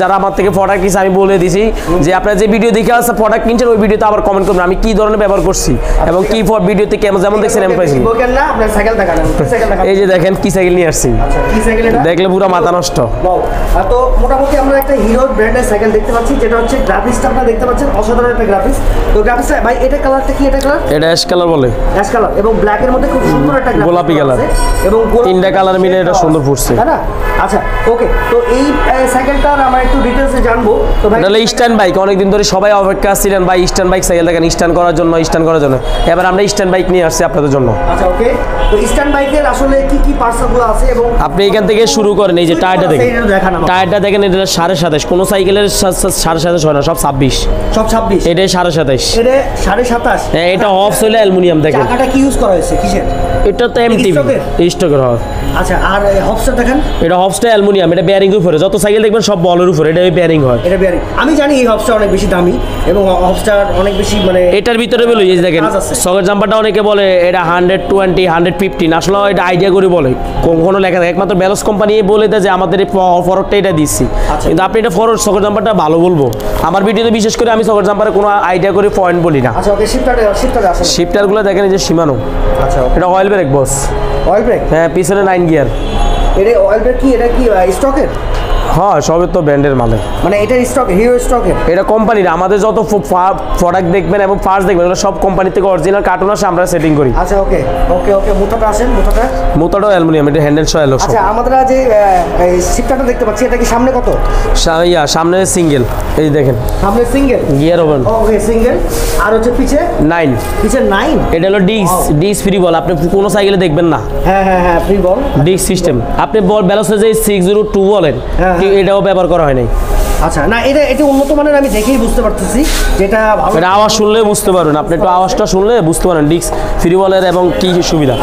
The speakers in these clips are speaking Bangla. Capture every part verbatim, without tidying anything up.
যারা আমার থেকে প্রোডাক্ট কিনছে আমি বলে দিছি যে আপনারা যে ভিডিও দেখে আসছে প্রোডাক্ট কিনছেন ওই ভিডিওতে আবার কমেন্ট করবেন আমি কি ধরনের ব্যবহার করছি এবং কি ফর ভিডিওতে কেমন যেমন দেখছেন এমন পাইছি এই যে দেখেন কি সাইকেল নিয়ে আসছি দেখলে পুরো মাথা নষ্ট। তো মোটামুটি আমরা একটা হিরো ব্র্যান্ডের সাইকেল দেখতে পাচ্ছি যেটা হচ্ছে গ্রাফিক্সটা আপনারা দেখতে পাচ্ছেন অসাধারণ একটা গ্রাফিক্স। তো গ্রাফিক্সটা ভাই এটা কালারটা কি এটা কালার? এটা অ্যাশ কালার বলে অ্যাশ কালার এবং ব্ল্যাক এর মধ্যে খুব সুন্দর একটা গোলাপি কালার এবং তিনটা কালার মিলে এটা সুন্দর ফুটছে তাই না? আচ্ছা ওকে তো এই সাইকেলটার আমরা একটু ডিটেইলসে জানবো। তো ভাই এটা স্ট্যান্ড বাইক অনেকদিন ধরে সবাই অপেক্ষা ছিলেন ভাই স্ট্যান্ড বাইক সাইকেল দেখেন স্ট্যান্ড করার জন্য স্ট্যান্ড করার জন্য এবার আমরা স্ট্যান্ড বাইক নিয়ে আসছি আপনাদের জন্য। আচ্ছা ওকে তো স্ট্যান্ড বাইকের আসলে কি কি পার্টসগুলো আছে এবং আপনি এখান থেকে শুরু করেন এই যে টায়ারটা দেখেন টায়ারটা দেখেন এটা সাড়ে সাতাশ কোনো সাইকেলের সাড়ে সাতাশ হয় না সব ছাব্বিশ সব ছাব্বিশ এটা সাড়ে সাতাশ এটা সাড়ে সাতাশ হ্যাঁ এটা হবস হইলে অ্যালুমিনিয়াম দেখেন চাকাটা কি ইউজ করা হয়েছে কিসের? এটা তো এমটিভি স্টকের হয়। আচ্ছা আর হবসটা দেখেন এটা হবসটা অ্যালুমিনিয়াম এটা বেয়ারিং এর উপরে যত সাইকেল দেখবেন সব বলের উপরে এটা বেয়ারিং হয় এটা বেয়ারিং আমি জানি এই হবসটা অনেক বেশি দামি এবং হবসটা অনেক বেশি মানে এটার ভিতরে বলে এই দেখেন সকেট জাম্পারটা অনেকে বলে এটা হান্ড্রেড টোয়েন্টি হান্ড্রেড ফিফটিন আসলে এটা আইডিয়া করে বলে কোনো লেখা থাকে একমাত্র ব্যালস কোম্পানি বলে দেয় যে আমাদের এই ফরওয়ার্ডটা এটা দিচ্ছি কিন্তু আপনি এটা ফরওয়ার্ড সকেট জাম্পারটা ভালো বলবো আমার ভিডিওতে বিশেষ করে আমি সকেট জাম্পারে কোনো আইডিয়া করে পয়েন্ট বলি না। আচ্ছা ওকে শিফটার শিফটার আসলে শিফটারগুলো দেখেন এই যে শিমানো আচ্ছা এটা oil brake boss oil brake হ্যাঁ পিছনে নাইন গিয়ার এটা অয়েল ব্রেক কি এটা কি স্টকের? হ্যাঁ সবই তো ব্র্যান্ডের মালে মানে এটা স্টক হিরো স্টকের এটা কোম্পানির আমাদের যত প্রোডাক্ট দেখবেন এবং পার্টস দেখবেন এগুলো সব কোম্পানি থেকে অরিজিনাল কার্টুন আসে আমরা সেটিং করি। আচ্ছা ওকে ওকে ওকে মোটরটা আসেন মোটরটা মোটরটা অ্যালুমিনিয়াম এটা হ্যান্ডেল সহ এলো। আচ্ছা আমাদের যে এই শিফটারটা দেখতে পাচ্ছি এটা কি সামনে কত? ইয়া সামনে সিঙ্গেল এই দেখেন সামনে single gear over okay single আর হচ্ছে পিছে নাইন পিছে নাইন এটা হলো ডিস ডিস ফ্রি বল আপনি কোনো সাইকেলে দেখবেন না। হ্যাঁ হ্যাঁ হ্যাঁ ফ্রি বল ডিস সিস্টেম আপনি বল ব্যালেন্সে যে সিক্স জিরো টু বলেন এটাও ব্যবহার করা হয় নাই। আচ্ছা না এটা এটা উন্নত মানের আমি দেখেই বুঝতে পারতেছি যেটা ভালো এটা আওয়াজ শুনলে বুঝতে পারবেন আপনি একটু আওয়াজটা শুনলে বুঝতে পারেন ডিস্ক ফ্রি বলের এবং কি সুবিধা।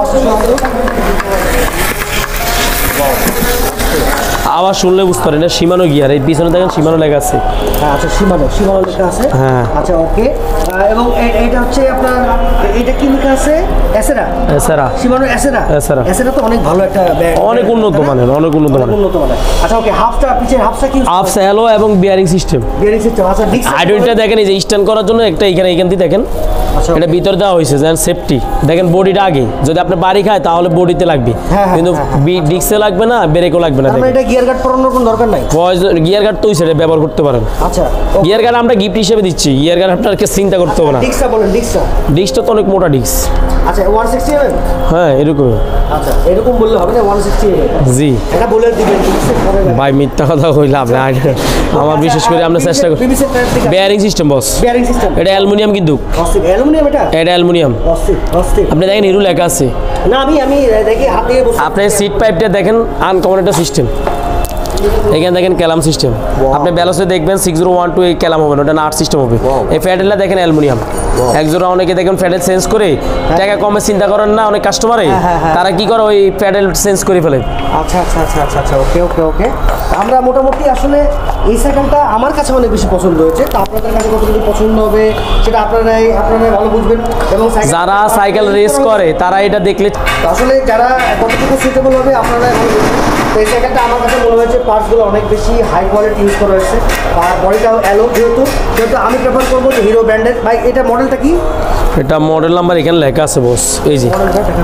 আওয়াজ শুনলে বুঝতে পারেন এটা সীমানো গিয়ার এই পিছনে দেখেন সীমানো লেখা আছে। হ্যাঁ আচ্ছা সীমানো সীমানো লেখা আছে হ্যাঁ আচ্ছা ওকে এবং এটা হচ্ছে আপনার এটা কি লেখা আছে এসেরা এসেরা সীমানো এসেরা এসেরা এসেরা তো অনেক ভালো একটা অনেক উন্নত মানের অনেক উন্নত মানের উন্নত মানের। আচ্ছা ওকে হাফটা পিছে হাফটা কি হাফ স্যালো এবং বিয়ারিং সিস্টেম বিয়ারিং সিস্টেম আচ্ছা ডিস্ক আইডলটা দেখেন এই যে স্ট্যান্ড করার জন্য একটা এখানে এখান দিয়ে দেখেন এটা ভিতর দেওয়া হয়েছে যেন সেফটি দেখেন বডিটা আগে যদি আপনি বাড়ি খায় তাহলে বডিতে লাগবে কিন্তু ডিস্কে লাগবে না ব্রেকও লাগবে না। এটা গিয়ার গার্ড পরানোর কোনো দরকার নাই গিয়ার গার্ড তো ওই সাইডে ব্যবহার করতে পারেন। আচ্ছা গিয়ার গার্ড আমরা গিফট হিসেবে দিচ্ছি গিয়ার গার্ড আপনাকে চিন্তা করতে হবে না। ডিস্কটা বলেন ডিস্কটা ডিস্কটা তো অনেক মোটা ডিস্ক আচ্ছা একশো ষাট এমএম হ্যাঁ এরকম আচ্ছা এরকম বললে হবে না একশো ষাট এমএম জি এটা বলে দিবেন ভাই মিথ্যা কথা কইলে আপনি আমার বিশেষ করে আমরা চেষ্টা করি bearing system boss bearing system এটা অ্যালুমিনিয়াম কিন্তু অ্যালুমিনিয়াম এটা এটা অ্যালুমিনিয়াম আপনি দেখেন হিরো লেখা আছে না আমি আমি দেখি হাত দিয়ে বসে আপনি সিট পাইপটা দেখেন আনকমন একটা সিস্টেম এখানে দেখেন ক্যালাম সিস্টেম আপনি ব্যালেন্সে দেখবেন সিক্স জিরো ওয়ান টু এই ক্যালাম হবে না ওটা নাট সিস্টেম হবে। এই প্যাডেলটা দেখেন অ্যালুমিনিয়াম একজোড়া অনেকে দেখেন প্যাডেল চেঞ্জ করে টাকা কমে চিন্তা করেন না অনেক কাস্টমারে তারা কি করে ওই প্যাডেল চেঞ্জ করে ফেলে। আচ্ছা আচ্ছা আচ্ছা আচ্ছা আচ্ছা ওকে ওকে ওকে আমরা মোটামুটি আসলে এই সাইকেলটা আমার কাছে অনেক বেশি পছন্দ হয়েছে তো আপনাদের কাছে কতটুকু পছন্দ হবে সেটা আপনারাই আপনারাই ভালো বুঝবেন এবং যারা সাইকেল রেস করে তারা এটা দেখলে আসলে যারা কতটুকু সুইটেবল হবে আপনারাই ভালো বুঝবেন। তো এই সাইকেলটা আমার কাছে মনে হয়েছে পার্টসগুলো অনেক বেশি হাই কোয়ালিটি ইউজ করা হয়েছে আর বডিটাও অ্যালো যেহেতু যেহেতু আমি প্রেফার করবো যে হিরো ব্র্যান্ডের ভাই এটা মডেলটা কি? এটা মডেল নাম্বার এখানে লেখা আছে বস এই যে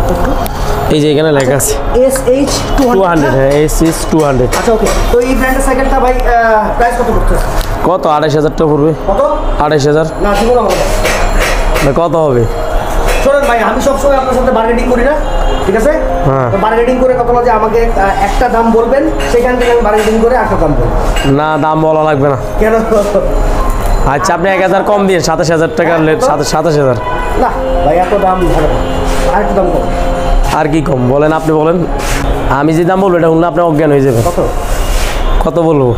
এই যে এখানে লেখা আছে এস এইচ টু হান্ড্রেড হ্যাঁ এস এইচ টু হান্ড্রেড। আচ্ছা ওকে তো এই ব্র্যান্ডের সাইকেলটা ভাই প্রাইস কত পড়ছে? কত আড়াইশ হাজার টাকা পড়বে। কত? আড়াইশ হাজার না জীবন হবে না কত হবে? শোনেন ভাই আমি সবসময় আপনার সাথে বার্গেনিং করি না ঠিক আছে হ্যাঁ তো বার্গেনিং করে কত যে আমাকে একটা দাম বলবেন সেখান থেকে আমি বার্গেনিং করে একটা দাম বলবো না দাম বলা লাগবে না কেন? আচ্ছা আপনি এক হাজার কম দিয়ে সাতাশ হাজার টাকা সাতাশ হাজার না ভাই এত দাম ভালো আর একটু দাম কম আর কি কম বলেন আপনি বলেন আমি যে দাম বলবো এটা শুনলে আপনি অজ্ঞান হয়ে যাবেন। কত কত বলবো?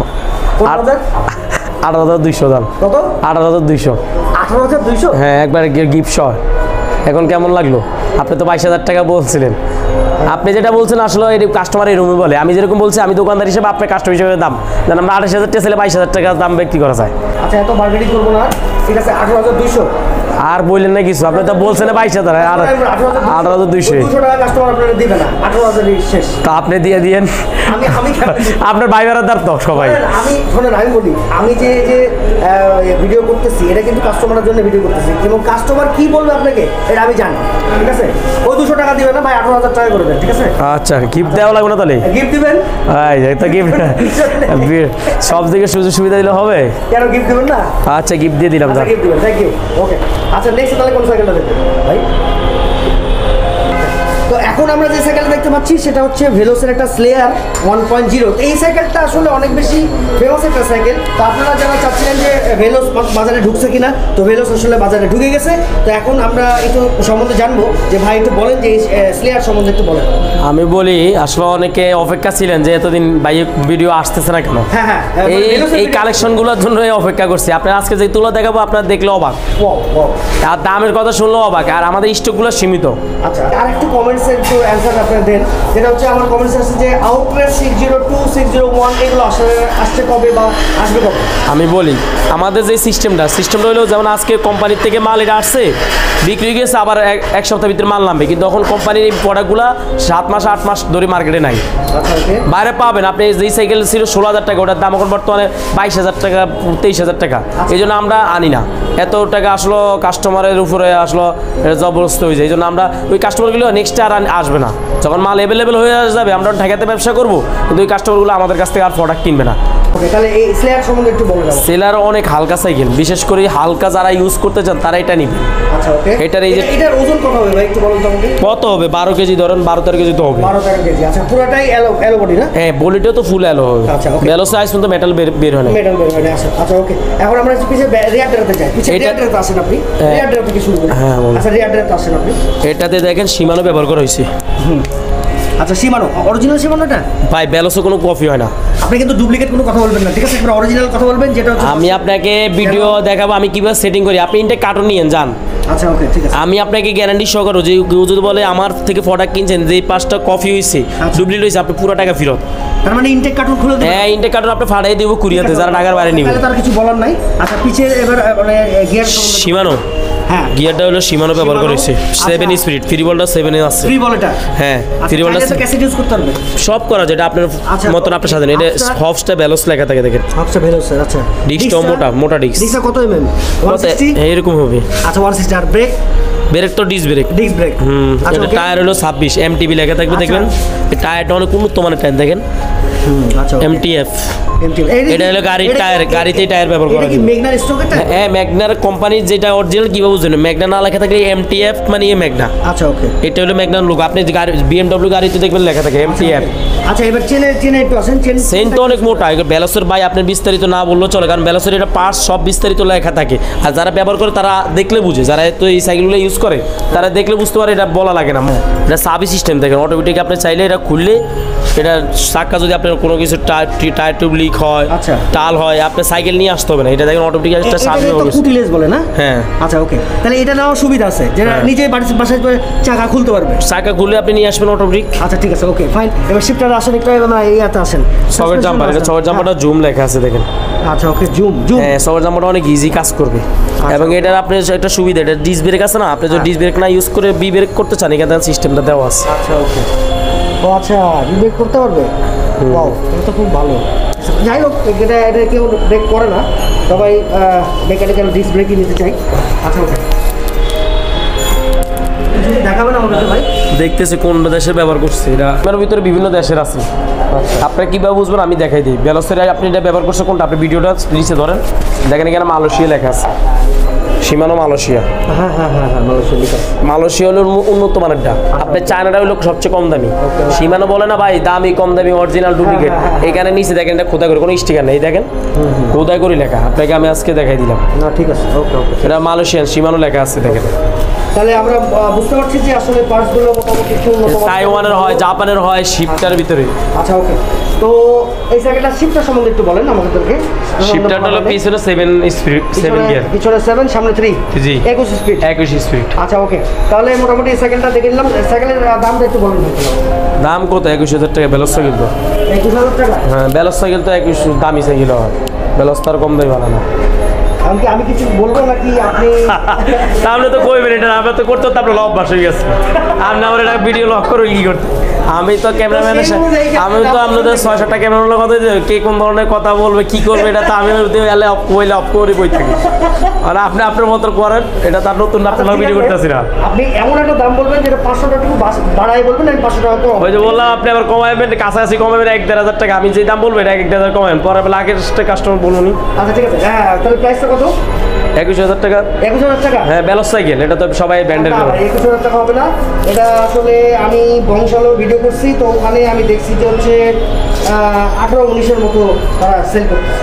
আঠারো হাজার দুইশো দাম। কত? আঠারো হাজার দুইশো আঠারো হাজার দুইশো হ্যাঁ একবার গিফট সহ। এখন কেমন লাগলো? আপনি তো বাইশ হাজার টাকা বলছিলেন আপনি যেটা বলছেন আসলে এই কাস্টমার এরকমই বলে আমি যেরকম বলছি আমি দোকানদার হিসেবে আপনার কাস্টমার হিসেবে দাম যেন আমরা আঠাশ হাজার টাকা ছেলে বাইশ হাজার টাকা দাম বিক্রি করা যায়। আচ্ছা এত মার্কেটিং করবো না ঠিক আছে আঠারো হাজার দুইশো আর বললেন না কিছু, আপনি তো বলছেন বাইশ হাজার আর আঠারো হাজার দুইশো দুশো টাকা কাস্টমার আপনারা দিবে না, আঠারো হাজার শেষ। তা আপনি দিয়ে দিয়েন, আমি আমি আপনার ভাই বেড়াদার তো সবাই। আমি শোনেন আমি বলি, আমি যে যে ভিডিও করতেছি এটা কিন্তু কাস্টমারের জন্য ভিডিও করতেছি, এবং কাস্টমার কি বলবে আপনাকে এটা আমি জানি, ঠিক আছে? ওই দুশো টাকা দিবেন না ভাই, আঠারো হাজার টাকা করবেন, ঠিক আছে? আচ্ছা, গিফট দেওয়া লাগবে না তাহলে? গিফট দিবেন? এই তো গিফট সব দিকে সুযোগ সুবিধা দিলে হবে। কেন গিফট দিবেন না? আচ্ছা, গিফট দিয়ে দিলাম। গিফট দিবেন, থ্যাংক ইউ। ওকে, আচ্ছা নেক্সট তাহলে কোন সাইকেলটা দেখবেন ভাই? তো এখন আমরা যে সাইকেলটা দেখতে পাচ্ছি সেটা হচ্ছে ভেলোসের একটা স্লেয়ার ওয়ান পয়েন্ট জিরো। এই সাইকেলটা আসলে অনেক বেশি ফেমাস একটা সাইকেল। তো আপনারা যারা চাচ্ছিলেন যে ভেলোস বাজারে ঢুকছে কিনা, তো ভেলোস আসলে বাজারে ঢুকে গেছে। তো এখন আমরা একটু সম্বন্ধে জানবো, যে ভাই একটু বলেন যে এই স্লেয়ার সম্বন্ধে একটু বলেন। আমি বলি, আসলে অনেকে অপেক্ষা ছিলেন যে এতদিন ভাই ভিডিও আসতেছে না কেন। হ্যাঁ হ্যাঁ, এই এই কালেকশনগুলোর জন্য অপেক্ষা করছি। আপনার আজকে যে তুলো দেখাবো আপনার দেখলে অবাক, আর দামের কথা শুনলেও অবাক, আর আমাদের স্টকগুলো সীমিত। আচ্ছা, আর একটু কমেন্টসের একটু অ্যান্সার আপনারা দেন, যেটা হচ্ছে আমার কমেন্টস আছে যে outlet six zero two six zero one এগুলো আসলে আসছে কবে বা আসবে কবে? আমি বলি, আমাদের যে সিস্টেমটা সিস্টেমটা হলো, যেমন আজকে কোম্পানির থেকে মাল এটা আসছে, বিক্রি হয়ে গেছে, আবার এক সপ্তাহ ভিতরে মাল নামবে, কিন্তু তখন কোম্পানির এই প্রোডাক্টগুলো সাত মাস আট মাস ধরে মার্কেটে নাই। বাইরে পাবেন আপনি যেই সাইকেল ছিল ষোলো হাজার টাকা, ওটার দাম এখন বর্তমানে বাইশ হাজার টাকা, তেইশ হাজার টাকা। এই জন্য আমরা আনি না, এত টাকা আসলো কাস্টমারের উপরে আসলো জবরদস্ত হয়ে যায়। এই জন্য আমরা ওই কাস্টমারগুলো নেক্সট আর আসবে না। যখন মাল অ্যাভেলেবেল হয়ে যাবে আমরা ঢাকাতে ব্যবসা করবো, কিন্তু ওই কাস্টমারগুলো আমাদের কাছ থেকে আর প্রোডাক্ট কিনবে না। সেলার অনেক হালকা সাইকেল, বিশেষ করে হালকা যারা ইউজ করতে চান তারা এটা নিবে। আচ্ছা, ওকে। এটার এই যে এটার ওজন কত হবে ভাই একটু বলুন তো আমাকে? কত হবে? বারো কেজি ধরেন, বারো তেরো কেজি তো হবে। বারো তেরো কেজি, আচ্ছা। পুরোটাই অ্যালো অ্যালো বডি না? হ্যাঁ, বডিটাও তো ফুল অ্যালো হবে। আচ্ছা, ওকে। অ্যালো সাইজ কিন্তু মেটাল বের হয় না। মেটাল বের হয় না, আচ্ছা আচ্ছা, ওকে। এখন আমরা পিছে রিয়ার ড্রাইভে যাই। পিছে রিয়ার ড্রাইভে আসেন আপনি, রিয়ার ড্রাইভ থেকে শুরু করি। হ্যাঁ, আচ্ছা, রিয়ার ড্রাইভে আসেন আপনি। এটাতে দেখেন সীমানো ব্যবহার করা হয়েছে। হুম, আচ্ছা। সীমানো অরিজিনাল সীমানোটা ভাই, ব্যালোসে কোনো কপি হয় না। আপনি কিন্তু ডুপ্লিকেট কোনো কথা বলবেন না, ঠিক আছে? আপনার অরিজিনাল কথা বলবেন, যেটা হচ্ছে আমি আপনাকে ভিডিও দেখাবো আমি কিভাবে সেটিং করি। আপনি ইনটেক কার্টুন নিয়েন যান। আচ্ছা, ওকে, ঠিক আছে। আমি আপনাকে গ্যারান্টি সহকারে, যে কেউ যদি বলে আমার থেকে প্রোডাক্ট কিনছেন যে পাঁচটা কপি হয়েছে, ডুপ্লিকেট হয়েছে, আপনি পুরো টাকা ফেরত। তার মানে ইনটেক কার্টুন খুলে দেবেন? হ্যাঁ, ইনটেক কার্টুন আপনি ফাটাই দেবো কুরিয়াতে, যারা ঢাকার বাইরে নিবে। তাহলে তার কিছু বলার নাই। আচ্ছা, পিছে এবার মানে গিয়ার সীমানো, হ্যাঁ, গিয়ারটা হলো সীমানো ব্যবহার করেছে সেভেন স্পিড, ফ্রি বলটা সেভেন এ আছে। ফ্রি বলটা? হ্যাঁ, ফ্রি বলটা ক্যাসেট ইউজ করতে পারবে। সব করা যেটা আপনার মতন আপনি সাজান। এটা হবসটা ব্যালোস লেখা থাকে দেখেন। হবসটা ব্যালোস, আচ্ছা। ডিস্কটা মোটা মোটা ডিস্ক। ডিস্কটা কত এমএম? একশো ষাট? এরকম হবে। আচ্ছা, একশো ষাট। আর ব্রেক? ব্রেক তো ডিস্ক ব্রেক। ডিস্ক ব্রেক, হুম। এটা টায়ার হলো ছাব্বিশ, এমটিবি লেখা থাকবে দেখবেন। এই টায়ারটা অনেক উন্নত মানের টায়ার দেখেন। হুম, আচ্ছা। এমটিএফ, এটা হলো গাড়ির টায়ার, গাড়িতে টায়ার ব্যবহার করা। এটা কি ম্যাগনার স্টক এটা? হ্যাঁ, ম্যাগনার কোম্পানির যেটা অরিজিনাল কিভাবে বুঝবেন? ম্যাগনা না লেখা থাকলে এমটিএফ মানে ম্যাগনা। আচ্ছা, ওকে। এটা হলো ম্যাগনার লোক। আপনি গাড়ি বিএমডব্লিউ গাড়িতে দেখবেন লেখা থাকে এমটিএফ। আচ্ছা, এবার চেনে চেনে একটু আসেন। চেন চেন তো অনেক মোটা। ব্যালোসের ভাই আপনি বিস্তারিত না বললেও চলে, কারণ ব্যালোসের এটা পার্টস সব বিস্তারিত লেখা থাকে, আর যারা ব্যবহার করে তারা দেখলে বুঝে, যারা তো এই সাইকেলগুলো ইউজ করে তারা দেখলে বুঝতে পারে, এটা বলা লাগে না। এটা সাবি সিস্টেম দেখেন, অটোমেটিক আপনি চাইলে এটা খুললে এটা চাক্কা যদি আপনার কোনো কিছু টায়ার টিউব লিক হয়, আচ্ছা, টাল হয়, আপনি সাইকেল নিয়ে আসতে হবে না। এটা দেখেন অটোমেটিক একটা সাবি হবে। কুটিলেস বলে না? হ্যাঁ। আচ্ছা, ওকে। তাহলে এটা নেওয়ার সুবিধা আছে, যেটা নিজে বাসায় চাকা খুলতে পারবে। চাকা খুলে আপনি নিয়ে আসবেন অটোমেটিক। আচ্ছা, ঠিক আছে, ওকে, ফাইন। এবার শিফটার আসেন একটু, আমরা ইয়াতে আসেন। সকেট জাম্পার, এটা সকেট জাম্পারটা জুম লেখা আছে দেখেন। আচ্ছা, ওকে, জুম জুম। হ্যাঁ, সকেট জাম্পারটা অনেক ইজি কাজ করবে, এবং এটার আপনার একটা সুবিধা, এটা ডিস্ক ব্রেক আছে না, আপনি যদি ডিস্ক ব্রেক না ইউজ করে বি ব্রেক করতে চান, এখানে সিস্টেমটা দেওয়া আছে। আচ্ছা, ওকে। ও আচ্ছা, বি ব্রেক করতে পারবে? ওয়াও, এটা তো খুব ভালো। যাই হোক, এটা এটা কেউ ব্রেক করে না, সবাই মেকানিক্যাল ডিস্ক ব্রেকই নিতে চাই। আচ্ছা, ওকে। দেখাবেন আমাদের ভাই? দেখতেছি কোন দেশের ব্যবহার করছে। এটা আপনার ভিতরে বিভিন্ন দেশের আছে। আপনারা কীভাবে বুঝবেন আমি দেখাই দিই। ব্যালোসের আপনি এটা ব্যবহার করছে কোনটা, আপনি ভিডিওটা নিচে ধরেন, দেখেন এখানে মালয়েশিয়া লেখা আছে। Shimano Malaysia. হ্যাঁ হ্যাঁ হ্যাঁ হ্যাঁ, মালয়েশিয়া। মালয়েশিয়া হলো উন্নত মানেরটা, আপনার চায়নাটা হলো সবচেয়ে কম দামি। সীমানো বলে না ভাই দামি কম দামি অরিজিনাল ডুপ্লিকেট, এখানে নিচে দেখেন এটা খোদাই করে, কোনো স্টিকার নেই, দেখেন খোদাই করে লেখা। আপনাকে আমি আজকে দেখাই দিলাম। না, ঠিক আছে, ওকে ওকে। এটা মালয়েশিয়ান সীমানো লেখা আছে দেখেন। তাহলে আমরা বুঝতে পারছি যে আসলে পার্টসগুলো মোটামুটি একটু তাইওয়ানের হয়, জাপানের হয়, শিফটার ভিতরে। আচ্ছা, ওকে। তো এই সাইকেলটা শিফটার সম্বন্ধে একটু বলেন আমাদেরকে। শিফটারটা হলো পিছনে সেভেন স্পিড, সেভেন গিয়ার, পিছনে সেভেন, সামনে থ্রি। জি, একুশ স্পিড। একুশ স্পিড। আচ্ছা, ওকে। তাহলে মোটামুটি এই সাইকেলটা দেখে নিলাম। সাইকেলের দামটা একটু বলেন। দাম কত? একুশ হাজার টাকা ব্যালোস সাইকেল তো। একুশ হাজার টাকা? হ্যাঁ, ব্যালোস সাইকেল তো একুশ দামি সাইকেল হয়, ব্যালোস তার কম দামি বানানো। আমি কি আমি কিছু বলবো নাকি আপনি তাহলে তো কইবেন এটা আমরা তো করতে তো আপনার অভ্যাস হয়ে গেছে আপনি আমার এটা ভিডিও লক করে কি করতে আমি তো ক্যামেরাম্যানের সাথে আমি তো আপনাদের ছয় সাতটা ক্যামেরাম্যানের কথা কে কোন ধরনের কথা বলবে কি করবে এটা তো আমি এলে অফ কইলে অফ করে বই থাকি আর আপনি আপনার মতো করেন এটা তার নতুন আপনার ভিডিও করতেছি না আপনি এমন একটা দাম বলবেন যেটা পাঁচশো টাকা বাড়াই বলবেন আমি পাঁচশো টাকা কম ওই যে বললাম আপনি আবার কমাইবেন কাছাকাছি কমাইবেন এক দেড় হাজার টাকা আমি যে দাম বলবো এটা এক দেড় হাজার কমাবেন পরে বেলা আগের কাস্টমার বলুনি আচ্ছা ঠিক আছে হ্যাঁ তাহলে প্রাইসটা কত একুশ হাজার টাকা একুশ হাজার টাকা হ্যাঁ ব্যালস সাইকেল এটা তো সবাই ব্র্যান্ডের করে একুশ হাজার টাকা হবে না এটা আসলে আমি বংশালো ভিডিও করছি তো ওখানে আমি দেখছি যে হচ্ছে আঠারো উনিশের মতো তারা সেল করতেছে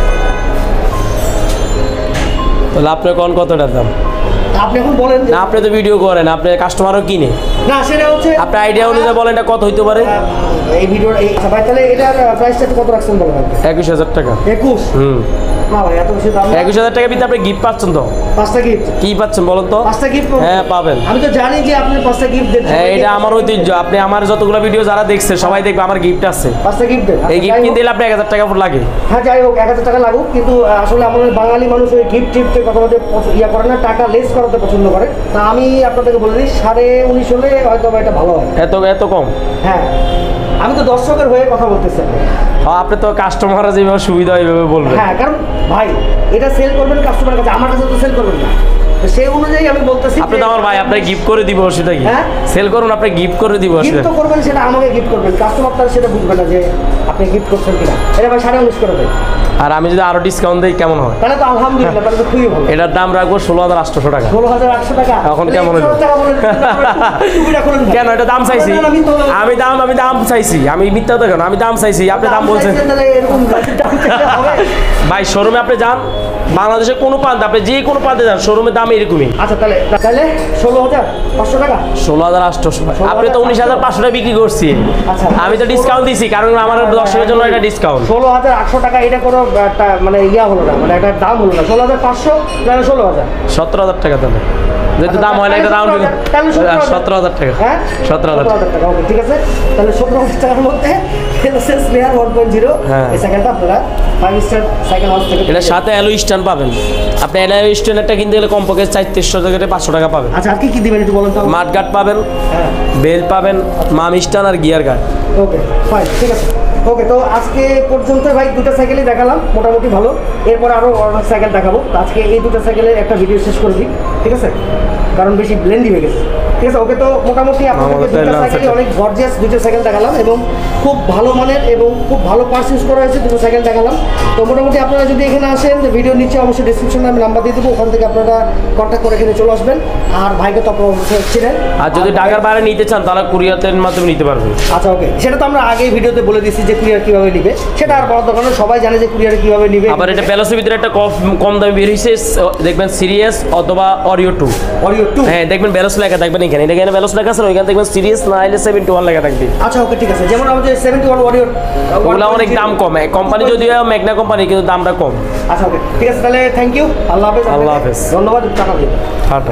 তাহলে আপনার কোন কতটার দাম আপনি এখন বলেন না আপনি তো ভিডিও করেন আপনি কাস্টমারও কিনে না সেটা হচ্ছে আপনার আইডিয়া অনুযায়ী বলেন এটা কত হইতে পারে এই ভিডিওর এই আচ্ছা ভাই তাহলে এটার প্রাইসটা কত রাখছেন বলেন একুশ হাজার টাকা একুশ হুম না ভাই এত বেশি দাম না। একুশ হাজার টাকা ভিতরে আপনি গিফট পাচ্ছেন তো পাঁচটা গিফট কি পাচ্ছেন বলেন তো পাঁচটা গিফট হ্যাঁ পাবেন আমি তো জানি যে আপনি পাঁচটা গিফট দেন হ্যাঁ এটা আমার ঐতিহ্য আপনি আমার যতগুলো ভিডিও যারা দেখছে সবাই দেখবে আমার গিফট আছে পাঁচটা গিফট দেন এই গিফট কিনতে গেলে আপনি এক হাজার টাকা লাগে হ্যাঁ যাই হোক এক হাজার টাকা লাগুক কিন্তু আহ, আসলে আমাদের বাঙালি মানুষ ওই গিফট টিফটের কথা বলতে পছ- ইয়া করে না টাকা লেস করাতে পছন্দ করে তা আমি আপনাদেরকে বলে দিই সাড়ে উনিশ হলে হয়তো বা এটা ভালো হয় এত এত কম হ্যাঁ আমি তো দর্শকের হয়ে কথা বলতেছি হ্যাঁ, আপনি তো কাস্টমাররা যেভাবে সুবিধা এইভাবে বলবেন হ্যাঁ কারণ ভাই এটা সেল করবেন কাস্টমারের কাছে আমার কাছে তো সেল করবেন না তো সেই অনুযায়ী আমি বলতেছি আপনি তো যে- আমার ভাই আপনি গিফট করে দিব সেটা কি হ্যাঁ? সেল করুন আপনি গিফট করে দিব গিফট সেটা তো করবেন সেটা আমাকে গিফট করবেন কাস্টমার তার সেটা বুঝবে না যে আপনি গিফট করছেন কিনা এটা ভাই সাড়ে উনিশ করে দেয় আর আমি যদি আরো ডিসকাউন্ট দিই কেমন হয় তাহলে তো আলহামদুলিল্লাহ তাহলে তো খুবই ভালো এটার দাম রাখবো ষোলো হাজার আটশোশো টাকা ষোলো হাজার আটশো টাকা এখন তাহলে কেমন একশো হলো? টাকা বলে দিন, টুপিটা খুলে দিন। কেন এটা দাম চাইছি আমি তো আমি দাম আমি দাম চাইছি আমি মিথ্যা তো কেন আমি দাম চাইছি আপনি দাম বলছেন চাইছেন, তাহলে এরকম দাম চাইলে হবে? ভাই শোরুমে আপনি যান বাংলাদেশে কোনো প্রান্তে আপনি যে কোনো প্রান্তে যান শোরুমের দাম এরকমই আচ্ছা তাহলে তাহলে ষোলো হাজার পাঁচশো টাকা ষোলো হাজার আটশোশো আপনি তো উনিশ হাজার পাঁচশো টাকা বিক্রি করছি আচ্ছা। আমি তো ডিসকাউন্ট দিছি কারণ আমার দর্শকের জন্য এটা ডিসকাউন্ট ষোলো হাজার আটশো টাকা এটা কোনো একটা মানে ইয়া হলো না মানে একটা দাম হলো না ষোলো হাজার পাঁচশো তাহলে ষোলো হাজার সত্তর হাজার টাকা তাহলে যেহেতু দাম হয় না এটা দাম তাহলে সতেরো হাজার টাকা হ্যাঁ সতেরো হাজার টাকা টাকা ওকে ঠিক আছে তাহলে সতেরো হাজার টাকার মধ্যে sales player one point zero হ্যাঁ। এই সাইকেলটা আপনারা ফাইভ স্টার সাইকেল হাউস থেকে এটার সাথে অ্যালো স্ট্যান্ড পাবেন আপনি অ্যালো স্ট্যান্ডটা কিনতে গেলে কমপক্ষে চারটেশশো থেকে পাঁচশো টাকা পাবেন আচ্ছা আর কি কি দিবেন একটু বলেন তো মাঠ গার্ড পাবেন হ্যাঁ বেল পাবেন মাম স্ট্যান্ড আর গিয়ার গার্ড ওকে ফাইন ঠিক আছে ওকে তো আজকে পর্যন্ত ভাই দুটো সাইকেলই দেখালাম মোটামুটি ভালো এরপর আরও অনেক সাইকেল দেখাবো তো আজকে এই দুটো সাইকেলের একটা ভিডিও শেষ করে দিই ঠিক আছে কারণ বেশি ব্লেন্ডি হয়ে গেছে ঠিক আছে ওকে তো মোটামুটি আপনাদেরকে আমাদের দুটো লাল সাইকেলই সাইকেল। অনেক গর্জিয়াস দুটো সাইকেল দেখালাম এবং খুব ভালো মানের এবং খুব ভালো পার্টস ইউজ করা হয়েছে দুটো সাইকেল দেখালাম তো মোটামুটি আপনারা যদি এখানে আসেন ভিডিও নিচে অবশ্যই ডিসক্রিপশনে আমি নাম্বার দিয়ে দেবো ওখান থেকে আপনারা কন্ট্যাক্ট করে এখানে চলে আসবেন আর ভাইকে তো আপনারা অবশ্যই ছিলেন আর যদি ঢাকার বাইরে নিতে চান তাহলে কুরিয়ারের মাধ্যমে নিতে পারবেন আচ্ছা ওকে সেটা তো আমরা আগেই ভিডিওতে বলে দিচ্ছি যে কুরিয়ার কিভাবে নিবে সেটা আর বড় দোকানে সবাই জানে যে কুরিয়ার কিভাবে নিবে আবার এটা প্যালাসের ভিতরে একটা কম কম দামে বের হয়েছে দেখবেন সিরিয়াস অথবা অরিও টু অডিও টু হ্যাঁ দেখবেন ব্যালস লেখা থাকবেন এখানে এটা এখানে ব্যালস লেখা আছে না, ওইখানে দেখবেন সিরিয়াস না হলে সেভেন্টি ওয়ান লেখা থাকবে আচ্ছা ওকে ঠিক আছে যেমন আমাদের সেভেন্টি ওয়ান অডিও ওগুলো অনেক দাম কম কোম্পানি যদিও ম্যাগনা কোম্পানি কিন্তু দামটা কম আচ্ছা ওকে ঠিক আছে তাহলে থ্যাংক ইউ আল্লাহ হাফেজ আল্লাহ আপনাকে। হাফেজ। ধন্যবাদ টাকা দিন টাটা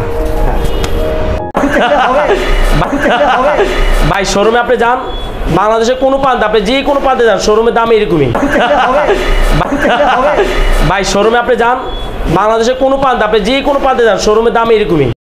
হবে হবে ভাই শোরুমে আপনি যান বাংলাদেশের কোনো প্রান্তে আপনি যে কোনো প্রান্তে যান শোরুমের দাম এরকমই হবে ভাই শোরুমে আপনি যান বাংলাদেশের কোনো প্রান্তে আপনি যে কোনো প্রান্তে যান শোরুমের দাম এরকমই